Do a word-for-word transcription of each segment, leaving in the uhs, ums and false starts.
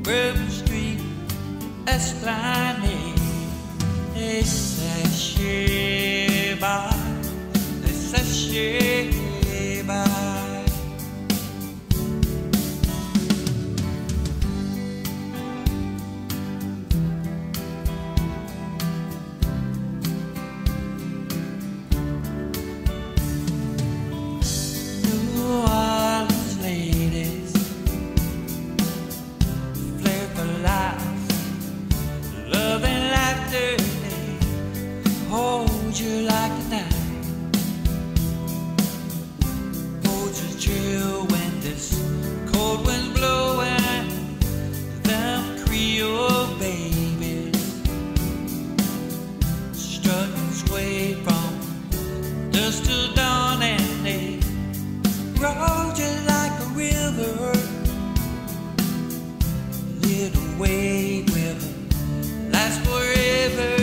Bourbon Street, Esplanade. They say Sheba, they say Sheba. Hold you like a knife, hold you chill when this cold wind's blowing. Them Creole babies strutting sway from dusk till dawn, and they roll you like a river. Little wave river lasts forever.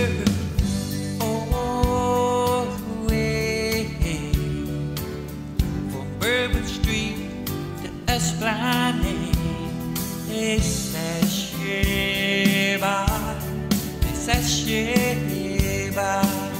Bourbon Street to Esplanade. They say Sheba, they say Sheba.